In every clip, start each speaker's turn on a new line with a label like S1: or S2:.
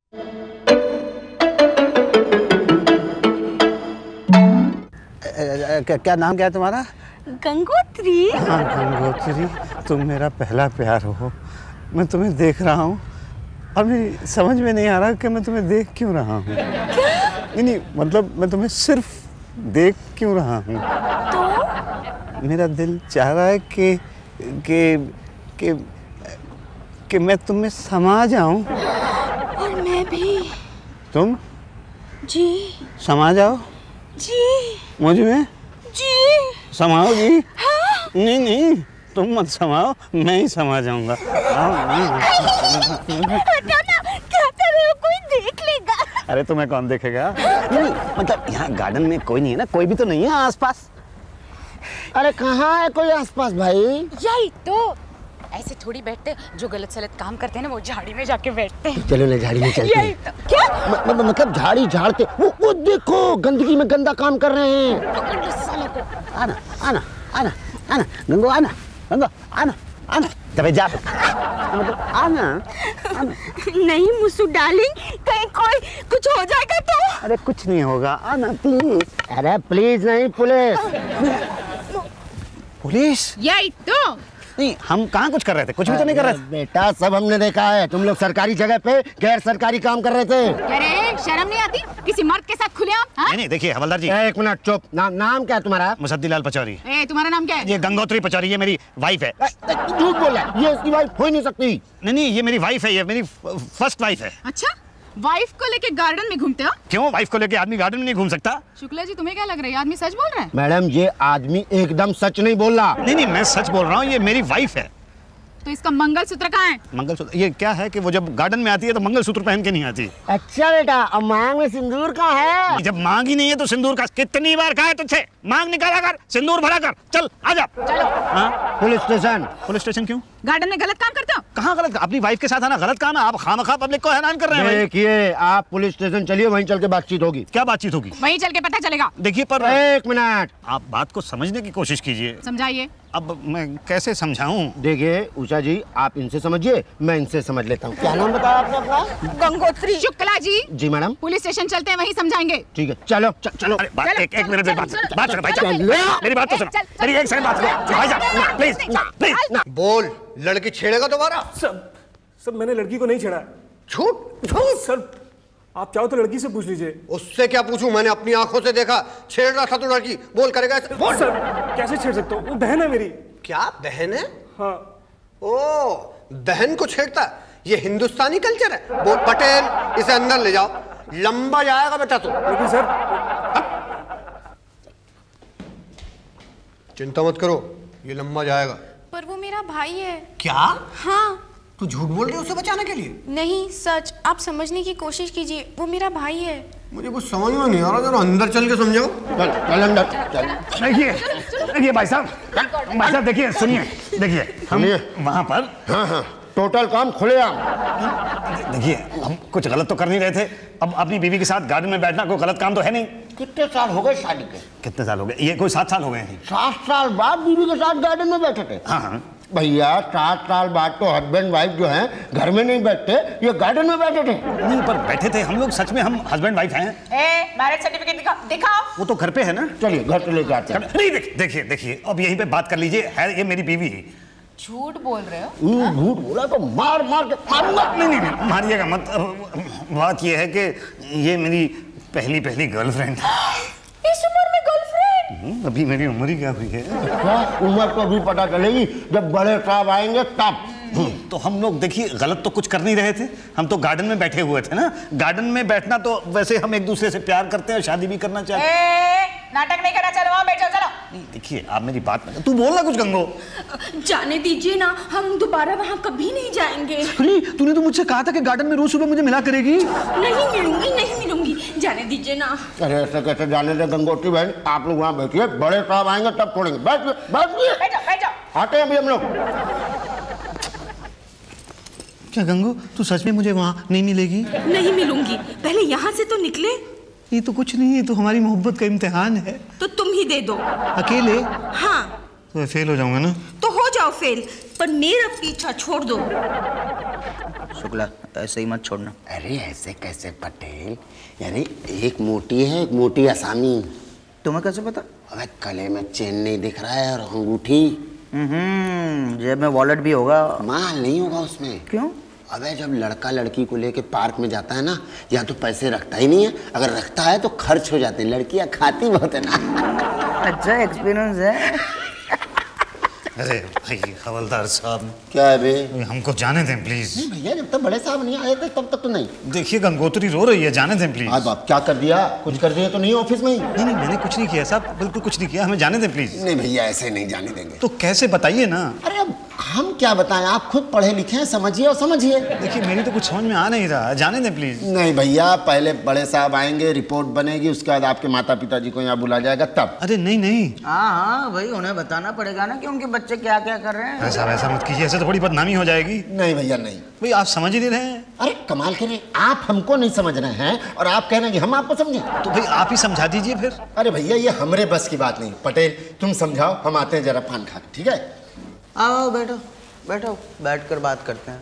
S1: क्या नाम क्या है तुम्हारा?
S2: गंगोत्री।
S1: हाँ गंगोत्री, तुम मेरा पहला प्यार हो। मैं तुम्हें देख रहा हूँ, अभी समझ में नहीं आ रहा कि मैं तुम्हें देख क्यों रहा हूँ। क्या? नहीं मतलब मैं तुम्हें सिर्फ देख क्यों रहा हूँ।
S2: तो
S1: मेरा दिल चाह रहा है कि मैं तुम्हें समा जाऊँ।
S2: और मैं भी।
S1: तुम?
S2: जी।
S1: समा जाओ?
S2: जी।
S1: मुझ में?
S2: जी।
S1: समाओगी?
S2: हाँ?
S1: नहीं, तुम मत समाओ, मैं ही समा जाऊंगा।
S2: क्या कर रहे हो? कोई देख लेगा।
S1: अरे तुम्हें कौन देखेगा? नहीं मतलब यहाँ गार्डन में कोई नहीं है ना? कोई भी तो नहीं है आसपास?
S3: अरे कहाँ है कोई आसपास भाई?
S2: यही तो, ऐसे थोड़ी बैठते, जो गलत सलत काम करते हैं ना वो झाड़ी में जाके बैठते हैं।
S3: चलो ना झाड़ी में चलते हैं।
S2: तो, क्या?
S3: मतलब झाड़ी झाड़ते, वो देखो गंदगी में गंदा काम कर रहे हैं।
S1: आना आना आना आना गंगो, आना गंगो, आना आना तबे जा आना आना।
S2: नहीं मुसु डार्लिंग, कहीं कोई कुछ हो जाएगा तो?
S1: अरे कुछ नहीं होगा, आना प्लीज।
S3: अरे प्लीज नहीं, पुलिस।
S1: पुलिस?
S2: यही तो।
S1: नहीं, हम कहाँ कुछ कर रहे थे, कुछ भी तो नहीं कर रहे थे।
S3: बेटा सब हमने देखा है, तुम लोग सरकारी जगह पे गैर सरकारी काम कर रहे थे।
S2: अरे शर्म नहीं आती किसी मर्द के साथ खुलेआम?
S1: नहीं देखिए हवलदार जी।
S3: एक मिनट चुप। नाम क्या है तुम्हारा?
S1: मुसद्दीलाल पचौरी।
S2: तुम्हारा नाम क्या है?
S1: ये गंगोत्री पचौरी, ये मेरी वाइफ है।
S3: झूठ बोल रहा है, ये इसकी वाइफ हो ही नहीं सकती।
S1: नहीं ये मेरी वाइफ है, ये मेरी फर्स्ट वाइफ है।
S2: अच्छा, वाइफ को लेके गार्डन में घूमते हो?
S1: क्यों, वाइफ को लेके आदमी गार्डन में नहीं घूम सकता?
S2: शुक्ला जी तुम्हें क्या लग रहा है, आदमी सच बोल रहा है?
S3: मैडम ये आदमी एकदम सच नहीं बोल रहा।
S1: नहीं मैं सच बोल रहा हूँ, ये मेरी वाइफ है।
S2: तो इसका मंगलसूत्र कहाँ है?
S1: मंगलसूत्र ये क्या है कि वो जब गार्डन में आती है तो मंगलसूत्र पहन के नहीं आती।
S3: अच्छा बेटा, अब मांग में सिंदूर का है?
S1: जब मांग ही नहीं है तो सिंदूर का कितनी बार कहा है तुझसे? मांग निकाला कर, सिंदूर भरा कर, चल आजा।
S2: चलो।
S1: हाँ?
S3: Police station.
S1: पुलिस स्टेशन क्यों?
S2: गार्डन में गलत काम करते हो?
S1: कहाँ गलत? अपनी वाइफ के साथ आना गलत काम है? आप खामखा पब्लिक को हैरान कर रहे हैं।
S3: देखिए आप पुलिस स्टेशन चलिए, वहीं चल के बातचीत होगी।
S1: क्या बातचीत होगी?
S2: वहीं चल के पता चलेगा।
S1: देखिए पर
S3: एक मिनट,
S1: आप बात को समझने की कोशिश कीजिए।
S2: समझाइए।
S1: अब मैं कैसे समझाऊं?
S3: देखिए उषा जी, आप इनसे समझिए, मैं इनसे समझ लेता हूँ। क्या नाम बताया आपने अपना?
S2: गंगोत्री। शुक्ला जी।
S3: जी मैडम।
S2: पुलिस स्टेशन चलते हैं, वहीं समझाएंगे।
S3: ठीक है चलो चलो।
S1: अरे एक मिनट में बात सुनो भाई,
S3: चलो।
S1: मेरी बात तो सुनो, मेरी एक सेकंड बात सुनो भाई साहब, प्लीज।
S4: बोल, लड़की छेड़ेगा दोबारा?
S5: सब मैंने लड़की को नहीं छेड़ा।
S4: झूठ
S5: सर आप चाहो तो लड़की से पूछ लीजिए।
S4: उससे क्या पूछूं? मैंने अपनी आंखों से देखा, छेड़ रहा था तो लड़की। बोल करेगा ऐसे? बोल।
S5: सर कैसे छेड़ सकता हूँ, वो बहन है मेरी।
S4: क्या बहन है?
S5: हाँ।
S4: ओ बहन को छेड़ता? ये हिंदुस्तानी कल्चर है। बोल पटेल, इसे अंदर ले जाओ, लंबा जाएगा बेटा तू।
S5: लेकिन सर
S4: चिंता मत करो, ये लंबा जाएगा।
S6: पर वो मेरा भाई है।
S4: क्या?
S6: हाँ।
S4: तू झूठ बोल रही है उसे बचाने के लिए?
S6: नहीं सच, आप समझने की कोशिश कीजिए, वो मेरा भाई है।
S4: मुझे कुछ समझ में नहीं आ रहा, जरा अंदर चल के समझाओ।
S3: चल अंदर चल।
S1: देखिए भाई साहब देखिए, सुनिए, देखिए हम वहाँ पर
S3: हाँ टोटल काम खुलेआम।
S1: देखिए हम कुछ गलत तो कर नहीं रहे थे। अब अपनी बीवी के साथ गार्डन में बैठना कोई गलत काम तो है नहीं।
S3: कितने साल हो गए शादी के?
S1: कितने साल हो गए? ये कोई 7 साल हो गए हैं।
S3: 7 साल बाद बीवी के साथ गार्डन में बैठे थे?
S1: हाँ
S3: भैया 7 साल बाद तो हस्बैंड वाइफ जो हैं घर में नहीं बैठते, ये गार्डन में बैठे थे।
S1: नहीं पर बैठे थे हम लोग, सच में हम हस्बैंड वाइफ हैं।
S2: मैरिज सर्टिफिकेट दिखाओ।
S1: वो तो घर पे है ना।
S3: चलिए घर से लेके आते हैं।
S1: नहीं देखिए अब यहीं पे बात कर लीजिए, है ये मेरी बीवी है।
S2: झूठ बोल रहे हो?
S3: झूठ बोला तो मार के मारूंगा।
S1: नहीं मारिएगा मत। बात ये है कि ये मेरी पहली गर्लफ्रेंड।
S2: इस उम्र में गर्लफ्रेंड?
S1: अभी मेरी उम्र ही क्या हुई है?
S3: उम्र तो अभी पता चलेगी जब बड़े साहब आएंगे तब।
S1: तो हम लोग देखिए गलत तो कुछ कर नहीं रहे थे, हम तो गार्डन में बैठे हुए थे ना। गार्डन में बैठना तो वैसे हम एक दूसरे से प्यार करते हैं, शादी भी करना चाहते हैं।
S2: नाटक नहीं करना, चलो वहां बैठ जाओ। चलो।
S1: नहीं देखिए आप मेरी बात में, तू बोल ना कुछ गंगो।
S6: जाने दीजिए ना, हम दोबारा वहाँ कभी नहीं जाएंगे।
S1: अरे तूने तो मुझसे कहा था कि गार्डन में रोज सुबह मुझे मिला करेगी।
S6: नहीं मिलूंगी, जाने दीजिए ना।
S3: अरे ऐसे कैसे जाने दे गंगोत्री बहन, आप लोग वहाँ बैठिए, बड़े साहब आएंगे तब छोड़ेंगे। बैठ जाओ। आते हैं अभी हम लोग।
S1: क्या गंगो तू सच में मुझे वहाँ नहीं मिलेगी?
S6: नहीं मिलूंगी, पहले यहाँ से तो निकले।
S1: ये तो कुछ नहीं है, तो हमारी मोहब्बत का इम्तिहान है।
S6: तो तुम ही दे दो।
S1: अकेले?
S6: हाँ।
S1: तो फेल हो जाऊंगा ना?
S6: तो हो जाओ फेल, पर मेरा पीछा छोड़ दो।
S7: शुक्ला, ऐसे ही मत छोड़ना।
S3: अरे ऐसे कैसे पटेल, यानी एक मोटी है एक मोटी आसामी।
S7: तुम्हें कैसे पता?
S3: अबे गले में चेन नहीं दिख रहा है और अंगूठी।
S7: जेब में वॉलेट भी होगा।
S3: माल नहीं होगा उसमें।
S7: क्यों?
S3: अबे जब लड़का लड़की को लेके पार्क में जाता है ना, या तो पैसे रखता ही नहीं है, अगर रखता है तो खर्च हो जाते हैं। लड़कियां खाती बहुत है ना।
S7: अच्छा एक्सपीरियंस है।
S1: अरे भाई हवलदार साहब,
S3: क्या है बे?
S1: हमको जाने दें प्लीज।
S3: नहीं भैया, जब तक बड़े साहब नहीं आए थे तब तक तो नहीं।
S1: देखिए गंगोत्री रो रही है, जाने दें प्लीज।
S3: आज बाप क्या कर दिया? कुछ कर दिया तो नहीं ऑफिस में ही?
S1: नहीं मैंने कुछ नहीं किया साहब, बिल्कुल कुछ नहीं किया, हमें जाने दें प्लीज।
S3: नहीं भैया, ऐसे नहीं जाने देंगे।
S1: तो कैसे बताइए ना।
S3: अरे अब हम क्या बताएं, आप खुद पढ़े लिखे हैं, समझिए और समझिए।
S1: देखिए मेरी तो कुछ समझ में आ नहीं रहा, जाने दें प्लीज।
S3: नहीं भैया, पहले बड़े साहब आएंगे, रिपोर्ट बनेगी, उसके बाद आपके माता पिताजी को यहाँ बुला जाएगा तब।
S1: अरे नहीं नहीं।
S7: हाँ भाई, उन्हें बताना पड़ेगा ना कि उनके बच्चे क्या क्या कर रहे हैं।
S1: ऐसा मत कीजिए, ऐसे तो बड़ी बदनामी हो जाएगी।
S3: नहीं भैया नहीं।
S1: भाई आप समझ ही नहीं रहे हैं।
S3: अरे कमाल करें, आप हमको नहीं समझ रहे हैं और आप कह रहे हैं कि हम आपको समझें।
S1: तो भाई आप ही समझा दीजिए फिर।
S3: अरे भैया ये हमरे बस की बात नहीं। पटेल तुम समझाओ, हम आते हैं जरा पान खा के, ठीक है?
S7: आओ बैठो बैठो, बैठकर बात करते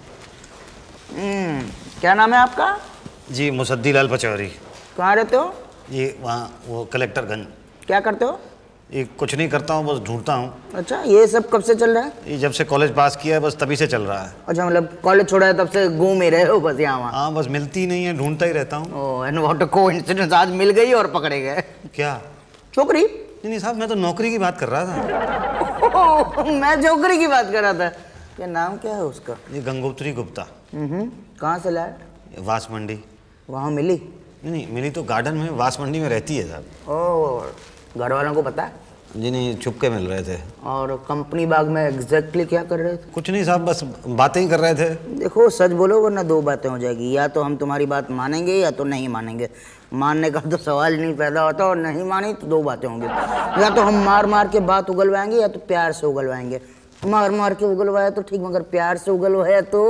S7: हैं। क्या नाम है आपका?
S1: जी मुसद्दी लाल पचौरी।
S7: कहाँ रहते हो?
S1: ये वहाँ वो कलेक्टरगंज।
S7: क्या करते हो?
S1: ये कुछ नहीं करता हूँ, बस ढूंढता हूँ।
S7: अच्छा, ये सब कब से चल रहा है?
S1: ये जब से कॉलेज पास किया है बस तभी से चल रहा है।
S7: अच्छा, मतलब कॉलेज छोड़ा है तब से घूम ही रहे हो बस यहाँ वहाँ?
S1: हाँ, बस मिलती नहीं है, ढूंढता ही रहता हूँ।
S7: Oh, and what a coincidence, आज मिल गई और पकड़े गए।
S1: क्या?
S7: छोकरी?
S1: नहीं साहब, मैं तो नौकरी की बात कर रहा था।
S7: मैं छोकरी की बात कर रहा था। क्या नाम क्या है उसका?
S1: ये गंगोत्री गुप्ता।
S7: कहाँ से लाया?
S1: वास मंडी।
S7: वहाँ मिली?
S1: नहीं मिली तो गार्डन में, वास मंडी में रहती है साहब।
S7: ओह, घर वालों को पता है?
S1: जी नहीं, छुप के मिल रहे थे।
S7: और कंपनी बाग में एग्जैक्टली क्या कर रहे थे?
S1: कुछ नहीं साहब, बस बातें ही कर रहे थे।
S7: देखो सच बोलो वरना दो बातें हो जाएगी, या तो हम तुम्हारी बात मानेंगे या तो नहीं मानेंगे। मानने का तो सवाल नहीं पैदा होता, और नहीं मानी तो दो बातें होंगी। या तो हम मार मार के बात उगलवाएंगे या तो प्यार से उगलवाएंगे। मार मार के उगलवाया तो ठीक, मगर प्यार से उगलवाया तो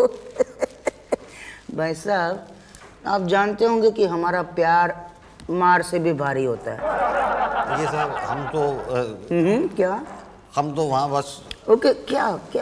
S7: भाई साहब आप जानते होंगे कि हमारा प्यार मार से भी भारी होता है।
S1: ये साहब हम तो
S7: क्या?
S1: हम तो वहाँ बस।
S7: ओके, क्या क्या?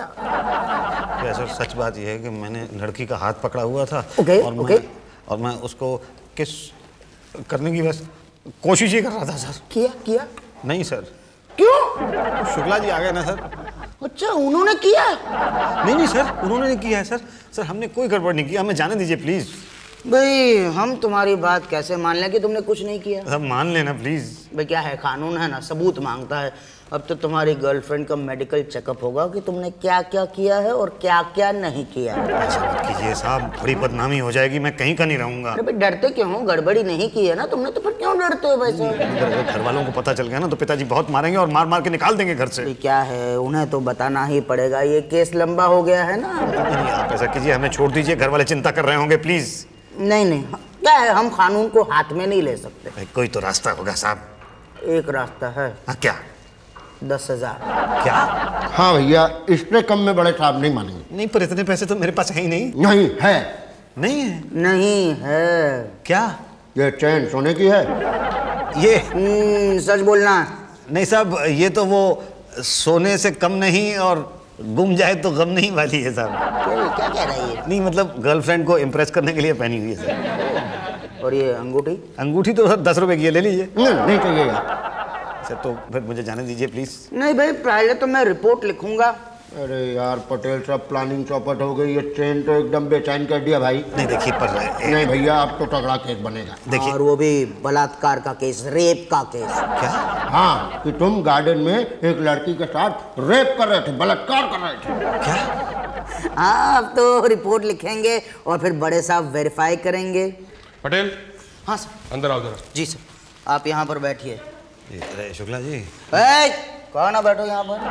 S1: सर सच बात यह है कि मैंने लड़की का हाथ पकड़ा हुआ था।
S7: ओके,
S1: और मैं उसको किस करने की बस कोशिश ही कर रहा था सर।
S7: किया?
S1: नहीं सर।
S7: क्यों?
S1: शुक्ला जी आ गए ना सर।
S7: अच्छा, उन्होंने किया?
S1: नहीं सर, उन्होंने नहीं किया है सर। सर हमने कोई गड़बड़ नहीं किया, हमें जाने दीजिए प्लीज।
S7: भाई हम तुम्हारी बात कैसे मान लें कि तुमने कुछ नहीं किया?
S1: सब मान लेना प्लीज।
S7: भाई क्या है, कानून है ना, सबूत मांगता है। अब तो तुम्हारी गर्लफ्रेंड का मेडिकल चेकअप होगा कि तुमने क्या क्या किया है और क्या क्या नहीं किया है।
S1: ऐसा मत कीजिए साहब, बड़ी बदनामी हो जाएगी, मैं कहीं का नहीं रहूंगा।
S7: अरे भाई डरते क्यों हो? गड़बड़ी नहीं की है ना तुमने, तो फिर क्यों डरते हो भाई साहब?
S1: अगर घर वालों को पता चल गया ना तो पिताजी बहुत मारेंगे और मार मार के निकाल देंगे घर से।
S7: क्या है, उन्हें तो बताना ही पड़ेगा, ये केस लंबा हो गया है ना।
S1: नहीं आप ऐसा कीजिए, हमें छोड़ दीजिए, घर वाले चिंता कर रहे होंगे प्लीज।
S7: नहीं, क्या है, हम कानून को हाथ में नहीं ले सकते।
S1: कोई तो रास्ता होगा साहब।
S7: एक रास्ता है।
S1: क्या?
S7: 10,000।
S1: क्या?
S3: हाँ भैया, इससे कम में बड़े साहब नहीं मानेंगे।
S1: नहीं, पर इतने पैसे तो मेरे पास है ही नहीं।
S3: नहीं है।
S1: नहीं है?
S7: नहीं है।
S1: क्या?
S3: ये चैन सोने की है?
S1: ये
S7: सच बोलना।
S1: नहीं साहब, ये तो वो सोने से कम नहीं और गुम जाए तो गम नहीं वाली है साहब।
S7: क्या कह रही है?
S1: नहीं मतलब गर्लफ्रेंड को इम्प्रेस करने के लिए पहनी हुई है सर।
S7: और ये अंगूठी?
S1: अंगूठी तो सर 10 रुपए की है, ले लीजिए।
S3: नहीं चाहिए
S1: सर तो फिर मुझे जाने दीजिए प्लीज।
S7: नहीं भाई, पहले तो मैं रिपोर्ट लिखूंगा।
S3: अरे यार पटेल साहब, प्लानिंग चौपट हो गई, ये ट्रेन तो एकदम बेचैन कर दिया भाई।
S1: नहीं देखिए, पर
S3: नहीं भैया, अब तो तगड़ा केस बनेगा।
S1: देखिए,
S7: और वो भी बलात्कार का केस, रेप का केस।
S1: क्या?
S3: हाँ, कि तुम गार्डन में एक लड़की के साथ रेप कर रहे थे, बलात्कार कर रहे थे।
S1: क्या?
S7: हाँ, अब तो रिपोर्ट लिखेंगे और फिर बड़े साहब वेरीफाई करेंगे।
S8: पटेल।
S7: हाँ सर।
S8: अंदर आओ जरा।
S7: जी सर, आप यहाँ पर बैठिए।
S1: अरे शुक्ला जी।
S7: कहाँ ना बैठो यहाँ पर।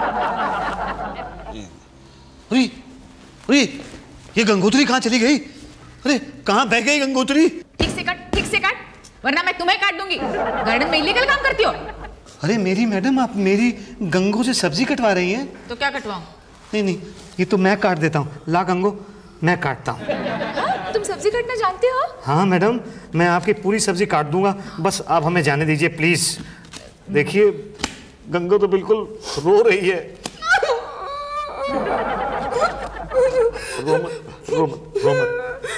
S1: अरे ये गंगोत्री कहाँ चली गई? अरे कहाँ बह गई गंगोत्री?
S2: ठीक से कट, वरना मैं तुम्हें काट दूंगी। गार्डन में इलीगल काम करती हो?
S1: अरे मेरी मैडम, आप मेरी गंगो से सब्जी कटवा रही हैं?
S2: तो क्या कटवाऊं?
S1: नहीं, ये तो मैं काट देता हूँ। ला गंगो, मैं काटता हूँ।
S2: तुम सब्जी काटना जानते हो?
S1: हाँ मैडम, मैं आपकी पूरी सब्जी काट दूंगा, बस आप हमें जाने दीजिए प्लीज। देखिए गंगो तो बिल्कुल रो रही है। रो मत।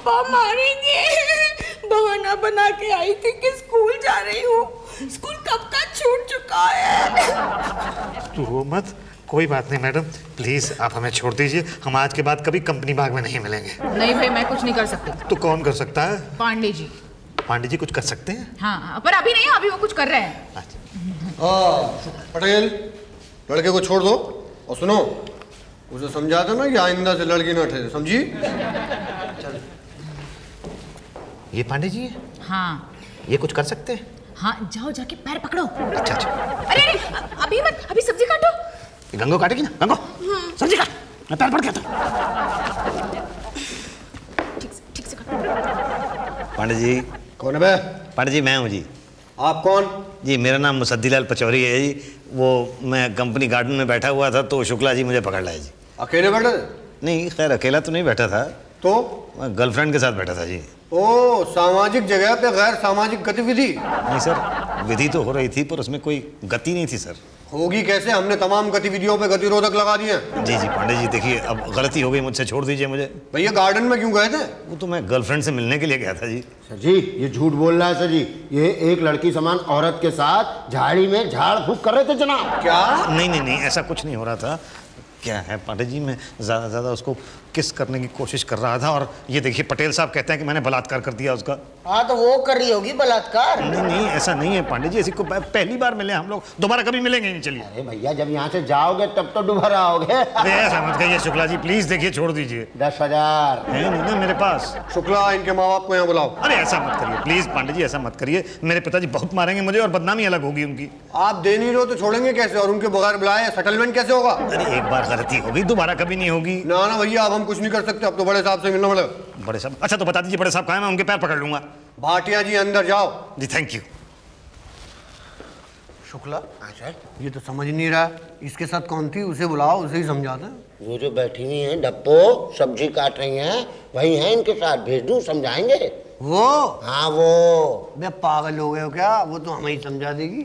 S6: पापा मारेंगे। बहाना बना के आई थी कि स्कूल जा रही हूँ। स्कूल कब का छूट चुका है।
S8: तू रो मत, कोई बात नहीं मैडम, प्लीज आप हमें छोड़ दीजिए। हम आज के बाद कभी कंपनी बाग में नहीं मिलेंगे।
S2: नहीं भाई, मैं कुछ नहीं कर सकती।
S8: तो कौन कर सकता है?
S2: पांडे जी।
S8: पांडे जी कुछ कर सकते हैं?
S2: हाँ, पर अभी नहीं, अभी वो कुछ कर रहे हैं।
S8: अच्छा।
S4: पटेल, लड़के को छोड़ दो और सुनो, उसे समझा दो ना कि आइंदा से लड़की ना ठहरे, समझी?
S8: ये पांडे जी है?
S2: हाँ।
S8: ये कुछ कर सकते हैं?
S2: हाँ, जाओ जाके पैर पकड़ो।
S8: अच्छा अच्छा।
S2: अरे अरे, अभी मत, अभी सब्जी काटो।
S8: गंगो काटेगी ना? गंगो सब्जी काट, मैं पैर पड़ गया था।
S2: ठीक से काटो।
S1: पांडे जी।
S4: कौन है बे?
S1: पांडे जी मैं हूँ जी।
S4: आप कौन?
S1: जी मेरा नाम मुसद्दीलाल पचौरी है जी। वो मैं कंपनी गार्डन में बैठा हुआ था तो शुक्ला जी मुझे पकड़ लाए जी।
S4: अकेले बैठे थे?
S1: नहीं, खैर अकेला तो नहीं बैठा था,
S4: तो
S1: मैं गर्लफ्रेंड के साथ बैठा था जी।
S4: ओ, सामाजिक जगह पे गैर सामाजिक गतिविधि?
S1: नहीं सर, विधि तो हो रही थी पर उसमें कोई गति नहीं थी सर।
S4: होगी कैसे? हमने तमाम गतिविधियों पे गतिरोधक लगा दिए।
S1: जी जी पांडे जी, देखिए अब गलती हो गई मुझसे, छोड़ दीजिए मुझे।
S4: भैया गार्डन में क्यों गए थे?
S1: वो तो मैं गर्लफ्रेंड से मिलने के लिए गया था जी।
S3: सर जी ये झूठ बोल रहा है सर जी। ये एक लड़की समान औरत के साथ झाड़ी में झाड़ फूक कर रहे थे जनाब।
S4: क्या?
S1: नहीं नहीं नहीं, ऐसा कुछ नहीं हो रहा था। क्या है पांडे जी, मैं ज़्यादा से ज़्यादा उसको किस करने की कोशिश कर रहा था और ये देखिए पटेल साहब कहते हैं कि मैंने बलात्कार कर दिया उसका।
S7: हाँ तो वो कर रही होगी बलात्कार।
S1: नहीं नहीं, ऐसा नहीं है पांडे जी, ऐसी को पहली बार मिले हम लोग, दोबारा कभी मिलेंगे नहीं। चलिए।
S3: अरे भैया जब यहाँ से जाओगे तब तो दोबारा आओगे।
S1: अरे ऐसा मत कहिए शुक्ला जी, प्लीज देखिए, छोड़ दीजिए।
S3: 10,000
S1: है नहीं ना मेरे पास।
S4: शुक्ला, इनके माँ बाप को यहाँ बुलाओ।
S1: अरे ऐसा मत करिए प्लीज पांडे जी, ऐसा मत करिए, मेरे पिताजी बहुत मारेंगे मुझे और बदनामी अलग होगी उनकी।
S4: आप दे नहीं रहे हो तो छोड़ेंगे कैसे, और उनके बगैर बुलाए सेटलमेंट कैसे होगा?
S1: अरे एक बार गलती होगी, दोबारा कभी नहीं होगी।
S4: ना ना भैया, अब हम कुछ नहीं कर सकते, अब तो बड़े साहब से मिलना पड़ेगा।
S1: बड़े साहब? अच्छा तो बता दीजिए बड़े साहब कहाँ हैं, मैं उनके पैर पकड़ लूंगा।
S4: भाटिया जी अंदर जाओ।
S1: जी थैंक यू।
S4: शुक्ला, ये तो समझ नहीं रहा, इसके साथ कौन थी? उसे बुलाओ, उसे ही समझाते हैं।
S3: वो जो बैठी हुई हैं डप्पो सब्जी काट रही हैं, वही हैं इनके साथ, भेज दूं समझाएंगे।
S4: वो?
S3: हाँ वो।
S4: बे पागल हो गए हो क्या? वो तो हमें ही समझा देगी।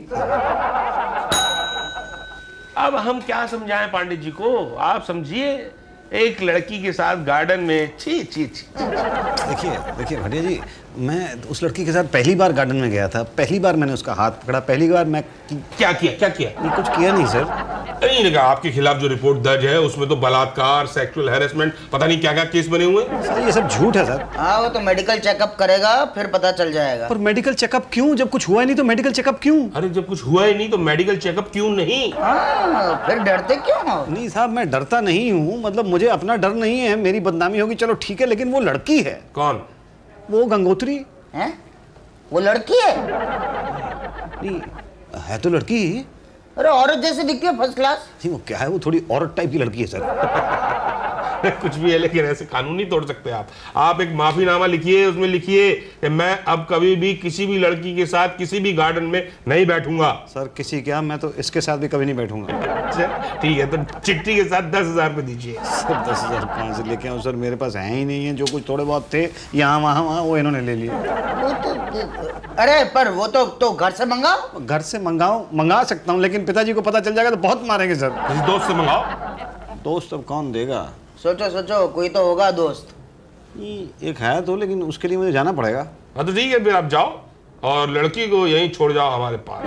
S9: अब हम क्या समझाएं पांडे जी को? आप समझिए, एक लड़की के साथ गार्डन में छी छी छी।
S1: देखिए देखिए भाटिया जी, मैं उस लड़की के साथ पहली बार गार्डन में गया था, पहली बार मैंने उसका हाथ पकड़ा, पहली बार मैं
S9: क्या किया?
S1: ये कुछ किया नहीं सर।
S9: नहीं लगा आपके खिलाफ जो रिपोर्ट दर्ज है उसमें तो बलात्कार, सेक्सुअल हैरेसमेंट, पता नहीं क्या क्या केस बने हुए।
S1: सर ये सब झूठ है सर।
S7: हाँ वो तो मेडिकल चेकअप करेगा फिर पता चल जाएगा।
S1: पर मेडिकल चेकअप क्यों? जब कुछ हुआ ही नहीं तो मेडिकल चेकअप क्यों?
S9: अरे जब कुछ हुआ ही नहीं तो मेडिकल चेकअप क्यों नहीं?
S7: फिर डरते क्यों हो?
S1: नहीं साहब, मैं डरता नहीं हूँ, मतलब मुझे अपना डर नहीं है, मेरी बदनामी होगी चलो ठीक है, लेकिन वो लड़की है।
S9: कौन?
S1: वो गंगोत्री
S7: हैं? वो लड़की है?
S1: नहीं है तो लड़की ही।
S7: अरे औरत जैसे दिखती है, फर्स्ट क्लास।
S1: नहीं वो क्या है, वो थोड़ी औरत टाइप की लड़की है सर।
S9: कुछ भी है, लेकिन ऐसे कानून नहीं तोड़ सकते आप एक माफीनामा लिखिए, उसमें लिखिए कि मैं अब कभी भी किसी भी लड़की के साथ किसी भी गार्डन में नहीं बैठूंगा।
S1: सर किसी क्या, मैं तो इसके साथ भी कभी नहीं बैठूंगा।
S9: अच्छा ठीक है, तो चिट्ठी के साथ 10,000 रुपये दीजिए।
S1: सर 10,000 कहाँ से लेके आऊँ सर, मेरे पास है ही नहीं है, जो कुछ थोड़े बहुत थे यहाँ वहाँ वो इन्होंने ले लिए।
S7: अरे पर वो तो घर से मंगाओ।
S1: घर से मंगा सकता हूँ, लेकिन पिताजी को पता चल जाएगा तो बहुत मारेंगे सर।
S9: किसी दोस्त से मंगाओ।
S1: दोस्त अब कौन देगा?
S7: सोचो सोचो, कोई तो होगा दोस्त।
S1: एक है तो, लेकिन उसके लिए मुझे जाना पड़ेगा।
S9: हाँ तो ठीक है, फिर आप जाओ और लड़की को यहीं छोड़ जाओ हमारे पास।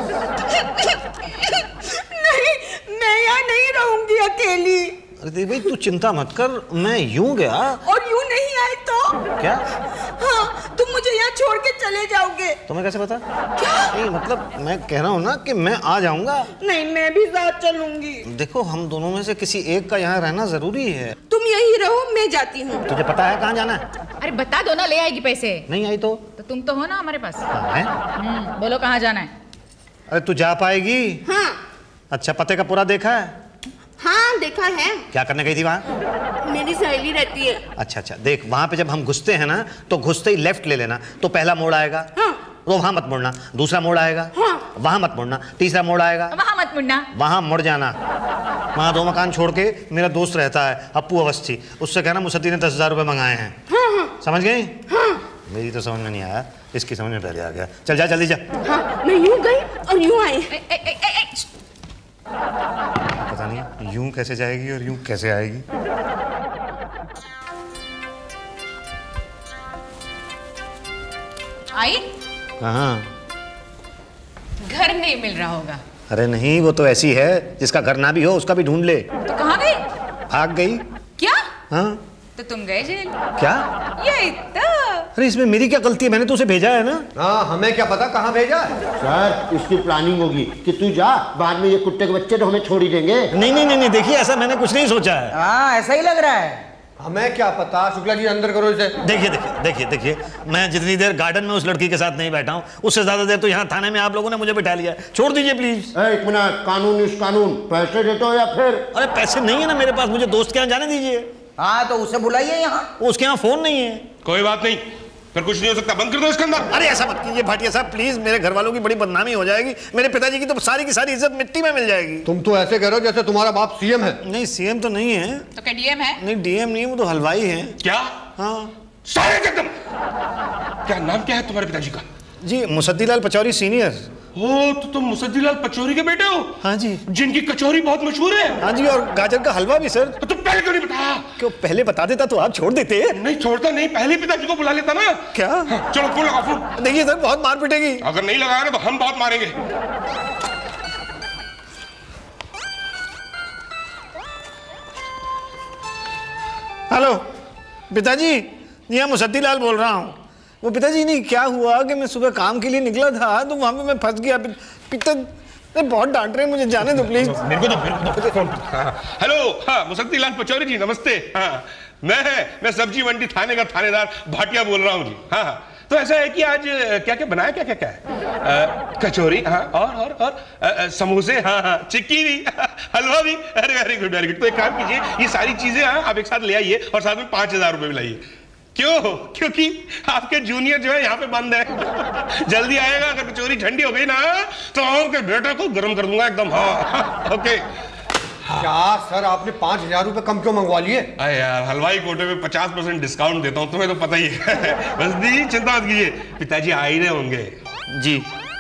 S6: नहीं, मैं यहाँ नहीं रहूंगी अकेली।
S1: अरे देख भाई तू चिंता मत कर, मैं यूं गया।
S6: और यूं नहीं आए तो?
S1: क्या?
S6: हाँ, तुम मुझे यहाँ छोड़ के चले जाओगे।
S1: तुम्हें कैसे पता?
S6: क्या?
S1: नहीं मतलब मैं कह रहा हूँ ना कि मैं आ जाऊंगा।
S6: नहीं, मैं भी साथ चलूंगी।
S1: देखो हम दोनों में से किसी एक का यहाँ रहना जरूरी है।
S6: तुम यही रहो, मैं जाती हूँ।
S1: तुझे पता है कहाँ जाना है?
S2: अरे बता दो ना, ले आएगी पैसे।
S1: नहीं आई तो
S2: तुम तो हो ना हमारे पास।
S1: है?
S2: बोलो कहाँ जाना है?
S1: अरे तू जा पाएगी?
S6: हाँ।
S1: अच्छा पते का पूरा देखा है?
S6: हाँ देखा है।
S1: क्या करने गई थी वहाँ?
S6: मेरी सहेली रहती है।
S1: अच्छा देख, वहाँ पे जब हम घुसते हैं ना तो घुसते ही लेफ्ट ले लेना, तो पहला मोड़ आएगा।
S6: हाँ।
S1: तो वहाँ मत मुड़ना, दूसरा मोड़ आएगा।
S6: हाँ।
S1: वहाँ मत मुड़ना, तीसरा मोड़ आएगा।
S2: वहाँ मत मुड़ना।
S1: वहाँ मुड़ जाना। वहाँ 2 मकान छोड़ के मेरा दोस्त रहता है अप्पू अवस्थी, उससे कहना मुसद्दी ने 10,000 रुपये मंगाए हैं।
S6: हाँ।
S1: समझ गई?
S6: हाँ।
S1: मेरी तो समझ में नहीं आया, इसकी समझ में पहले आ गया। चल जा जल्दी जा।
S6: हाँ, मैं यूं गई और यूं आई।
S1: पता नहीं यूं कैसे जाएगी और यूं कैसे आएगी।
S2: आई?
S8: हाँ।
S2: घर नहीं मिल रहा होगा।
S8: अरे नहीं, वो तो ऐसी है जिसका घर ना भी हो उसका भी ढूंढ ले।
S2: तो कहाँ गई?
S8: भाग गई।
S2: क्या?
S8: हाँ।
S2: तो तुम गए जेल?
S8: क्या?
S2: यही तो।
S8: अरे इसमें मेरी क्या गलती है, मैंने तो उसे भेजा है ना।
S4: हाँ, हमें क्या पता कहाँ भेजा है।
S3: सर इसकी प्लानिंग होगी कि तू जा, बाद में ये कुत्ते के बच्चे तो हमें छोड़ ही देंगे।
S8: नहीं, देखिए ऐसा मैंने कुछ नहीं सोचा है।
S7: हाँ ऐसा ही लग रहा है।
S4: हमें क्या पता। शुक्ला जी अंदर करो इसे।
S8: देखिए, मैं जितनी देर गार्डन में उस लड़की के साथ नहीं बैठा हूँ उससे ज्यादा देर तो यहाँ थाने में आप लोगों ने मुझे बिठा लिया है। छोड़ दीजिए प्लीज।
S3: एक मिनट, कानून इस कानून, पैसे देते हो या फिर?
S8: अरे पैसे नहीं है ना मेरे पास, मुझे दोस्त के यहाँ जाने दीजिए।
S7: हाँ तो उसे बुलाइए यहाँ।
S8: उसके यहाँ फोन नहीं है।
S9: कोई बात नहीं, फिर कुछ नहीं हो सकता, बंद कर दो इसके अंदर।
S8: अरे ऐसा मत कीजिए भाटिया साहब प्लीज, मेरे घर वालों की बड़ी बदनामी हो जाएगी, मेरे पिताजी की तो सारी की सारी इज्जत मिट्टी में मिल जाएगी।
S4: तुम तो ऐसे कह रहे हो जैसे तुम्हारा बाप सीएम है।
S8: नहीं सीएम तो नहीं है।
S2: तो क्या डीएम है?
S8: नहीं डीएम नहीं, वो तो हलवाई है।
S9: क्या?
S8: हाँ।
S9: साइलेंट एकदम। क्या नाम क्या है तुम्हारे पिताजी का?
S8: जी मुसद्दीलाल पचौरी सीनियर।
S9: हो तो तुम मुसद्दीलाल पचौरी के बेटे हो?
S8: हाँ जी।
S9: जिनकी कचौरी बहुत मशहूर है।
S8: हाँ जी, और गाजर का हलवा भी सर।
S9: तो पहले क्यों नहीं बताया?
S8: क्यों पहले बता देता तो आप छोड़ देते।
S9: नहीं छोड़ता नहीं, पहले पिताजी को बुला लेता ना।
S8: क्या?
S9: चलो फोन लगा फोन।
S8: देखिए सर बहुत मार पिटेगी।
S9: अगर नहीं लगाया ना तो हम बहुत मारेंगे।
S8: हेलो पिताजी, जी हाँ मुसद्दीलाल बोल रहा हूँ। वो पिताजी नहीं क्या हुआ कि मैं सुबह काम के लिए निकला था तो वहां पे मैं फंस गया। पिताजी बहुत डांट रहे हैं मुझे, जाने दो प्लीज।
S9: मेरे को तो फोन। हेलो, हाँ मुसद्दीलाल पचौरी जी नमस्ते। हाँ मैं सब्जी मंडी थाने का थानेदार भाटिया बोल रहा हूँ जी। हाँ तो ऐसा है कि आज क्या क्या बनाया, क्या क्या क्या है? कचौरी, हाँ और समोसे, हाँ चिक्की भी, हलवा भी। अरे वेरी गुड वेरी गुड। तो एक काम कीजिए, ये सारी चीजें आप एक साथ ले आइए और साथ में 5,000 रुपए भी लाइए। क्यों? क्योंकि आपके जूनियर जो है यहाँ पे बंद है। जल्दी आएगा, अगर कचौरी ठंडी हो गई ना तो आपके बेटे को गर्म कर दूंगा एकदम। हाँ ओके।
S4: क्या सर आपने 5,000 रुपए कम क्यों मंगवा लिए?
S9: अरे यार हलवाई कोटे में 50% डिस्काउंट देता हूँ, तुम्हें तो पता ही है। बस दी चिंता मत कीजिए, पिताजी आ ही रहे होंगे
S8: जी।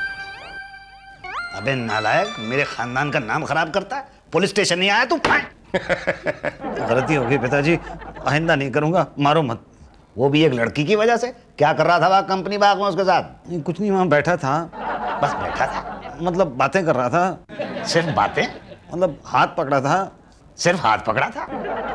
S8: अबे नालायक, मेरे खानदान का नाम खराब करता है, पुलिस स्टेशन नहीं आया तू। गलती हो गई पिताजी, आइंदा नहीं करूंगा, मारो मत। वो भी एक लड़की की वजह से। क्या कर रहा था वहाँ कंपनी बाग में उसके साथ?
S1: नहीं, कुछ नहीं, वहाँ बैठा था।
S8: बस बैठा था?
S1: मतलब बातें कर रहा था।
S8: सिर्फ बातें?
S1: मतलब हाथ पकड़ा था।
S8: सिर्फ हाथ पकड़ा था?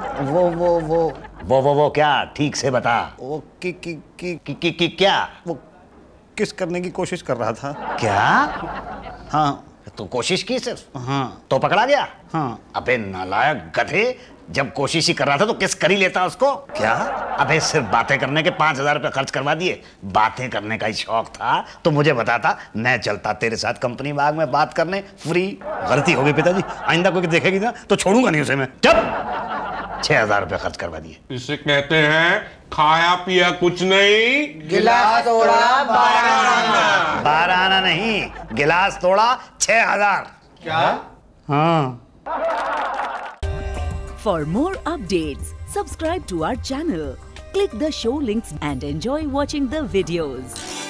S8: वो क्या? ठीक से बता।
S1: वो
S8: की क्या?
S1: वो किस करने की कोशिश कर रहा था।
S8: क्या?
S1: हाँ।
S8: तो कोशिश की सिर्फ?
S1: हाँ।
S8: तो पकड़ा गया?
S1: हाँ।
S8: अबे नालायक गधे, जब कोशिश ही कर रहा था तो किस कर ही लेता उसको।
S1: क्या?
S8: अबे सिर्फ बातें करने के 5,000 रुपए खर्च करवा दिए। बातें करने का ही शौक था तो मुझे बताता, मैं चलता तेरे साथ कंपनी बाग में बात करने फ्री।
S1: गलती हो गई पिताजी, आइंदा कोई देखेगी ना तो छोड़ूंगा नहीं उसे मैं।
S8: जब 6,000 रुपए खर्च करवा दिए।
S9: इसे कहते हैं खाया पिया कुछ नहीं,
S7: गिलास तोड़ा 12 आना।
S8: 12 आना नहीं, गिलास तोड़ा 6,000।
S4: क्या?
S1: हाँ।
S10: For more updates, subscribe to our channel, click the show links and enjoy watching the videos.